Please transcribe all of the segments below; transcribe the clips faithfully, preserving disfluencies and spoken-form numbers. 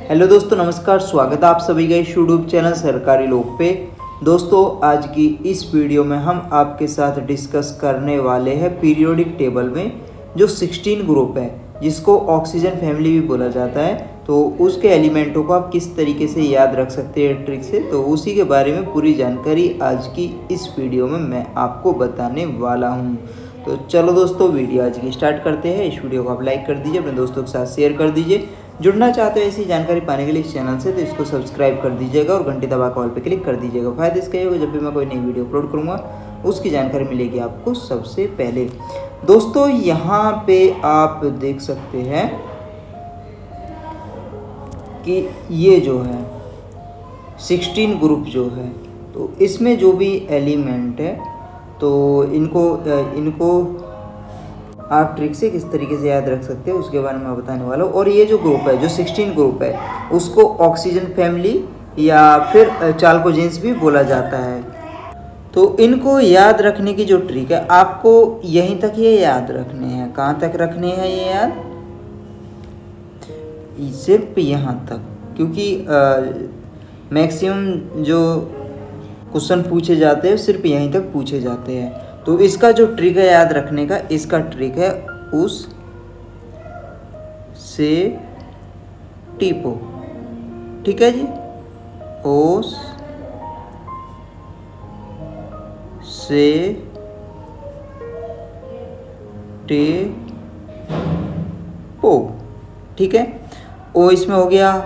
Hello दोस्तों, नमस्कार। स्वागत है आप सभी का इस यूट्यूब चैनल सरकारी लोग पे। दोस्तों, आज की इस वीडियो में हम आपके साथ डिस्कस करने वाले हैं पीरियोडिक टेबल में जो सोलह ग्रुप है, जिसको ऑक्सीजन फैमिली भी बोला जाता है, तो उसके एलिमेंटों को आप किस तरीके से याद रख सकते हैं ट्रिक से, तो उसी के बारे में पूरी जानकारी आज की इस वीडियो में मैं आपको बताने वाला हूँ। तो चलो दोस्तों, वीडियो आज की स्टार्ट करते हैं। इस वीडियो को आप लाइक कर दीजिए, अपने दोस्तों के साथ शेयर कर दीजिए। जुड़ना चाहते हो ऐसी जानकारी पाने के लिए इस चैनल से, तो इसको सब्सक्राइब कर दीजिएगा और घंटी दबा कॉल पे क्लिक कर दीजिएगा। फायदा इसका ये होगा, जब भी मैं कोई नई वीडियो अपलोड करूँगा उसकी जानकारी मिलेगी आपको सबसे पहले। दोस्तों, यहाँ पे आप देख सकते हैं कि ये जो है सोलह ग्रुप जो है, तो इसमें जो भी एलिमेंट है तो इनको इनको आप ट्रिक से किस तरीके से याद रख सकते हैं उसके बारे में मैं बताने वाला हूँ। और ये जो ग्रुप है, जो सोलह ग्रुप है, उसको ऑक्सीजन फैमिली या फिर चाल्कोजेंस भी बोला जाता है। तो इनको याद रखने की जो ट्रिक है, आपको यहीं तक ये याद रखने हैं। कहाँ तक रखने हैं ये याद? सिर्फ यहाँ तक, क्योंकि मैक्सिमम जो क्वेश्चन पूछे जाते हैं सिर्फ यहीं तक पूछे जाते हैं। तो इसका जो ट्रिक है याद रखने का, इसका ट्रिक है उस से टीपो। ठीक है जी, ओस से टे पो। ठीक है, ओ इसमें हो गया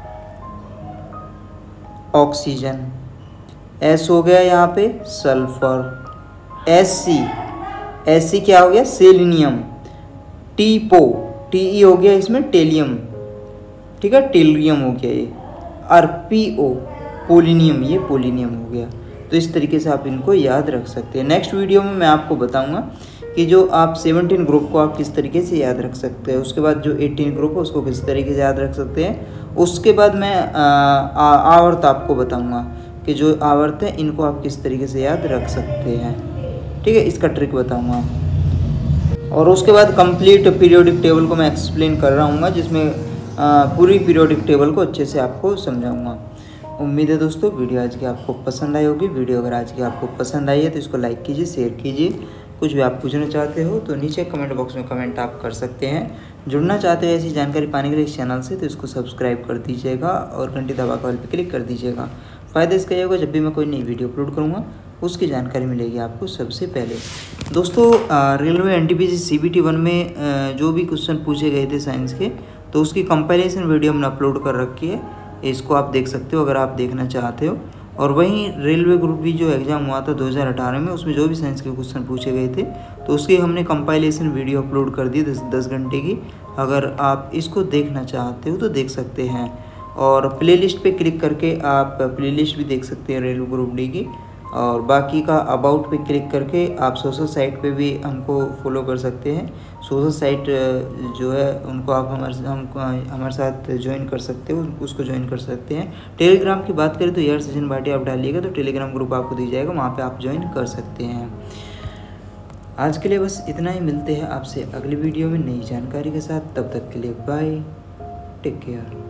ऑक्सीजन, एस हो गया यहाँ पे sulphur, S C S C क्या हो गया? सेलिनियम, टी पो टी ई हो गया इसमें टेलियम। ठीक है, टेलियम हो गया ये, और पी ओ पोलिनियम, ये पोलिनियम हो गया। तो इस तरीके से आप इनको याद रख सकते हैं। नेक्स्ट वीडियो में मैं आपको बताऊंगा कि जो आप सत्रह ग्रुप को आप किस तरीके से याद रख सकते हैं, उसके बाद जो अठारह ग्रुप है उसको किस तरीके से याद रख सकते हैं। उसके बाद मैं आवर्त आपको बताऊंगा कि जो आवर्त है इनको आप किस तरीके से याद रख सकते हैं। ठीक है, इसका ट्रिक बताऊंगा। और उसके बाद कंप्लीट पीरियोडिक टेबल को मैं एक्सप्लेन कर रहा हूँ, जिसमें पूरी पीरियोडिक टेबल को अच्छे से आपको समझाऊंगा। उम्मीद है दोस्तों वीडियो आज की आपको पसंद आई होगी। वीडियो अगर आज की आपको पसंद आई है तो इसको लाइक कीजिए, शेयर कीजिए। कुछ भी आप पूछना चाहते हो तो नीचे कमेंट बॉक्स में कमेंट आप कर सकते हैं। जुड़ना चाहते हो ऐसी जानकारी पाने के लिए इस चैनल से, तो इसको सब्सक्राइब कर दीजिएगा और घंटी दबा कॉल पर क्लिक कर दीजिएगा। फ़ायदा इसका ये होगा, जब भी मैं कोई नई वीडियो अपलोड करूँगा उसकी जानकारी मिलेगी आपको सबसे पहले। दोस्तों, रेलवे एनटीपीसी सीबीटी वन में जो भी क्वेश्चन पूछे गए थे साइंस के, तो उसकी कंपैरिजन वीडियो हमने अपलोड कर रखी है। इसको आप देख सकते हो अगर आप देखना चाहते हो। और वहीं रेलवे ग्रुप भी जो एग्ज़ाम हुआ था दो हज़ार अठारह में, उसमें जो भी साइंस के क्वेश्चन पूछे गए थे तो उसकी हमने कंपाइलेशन वीडियो अपलोड कर दी दस दस घंटे की। अगर आप इसको देखना चाहते हो तो देख सकते हैं। और प्लेलिस्ट पे क्लिक करके आप प्लेलिस्ट भी देख सकते हैं रेलवे ग्रुप डी की। और बाकी का अबाउट पे क्लिक करके आप सोशल साइट पे भी हमको फॉलो कर सकते हैं। सोशल साइट जो है उनको आप हमारे हम हमारे साथ ज्वाइन कर सकते हो, उसको ज्वाइन कर सकते हैं। टेलीग्राम की बात करें तो यार सचिन भाटी आप डालिएगा तो टेलीग्राम ग्रुप आपको दी जाएगा, वहाँ पे आप ज्वाइन कर सकते हैं। आज के लिए बस इतना ही। मिलते हैं आपसे अगली वीडियो में नई जानकारी के साथ। तब तक के लिए बाय, टेक केयर।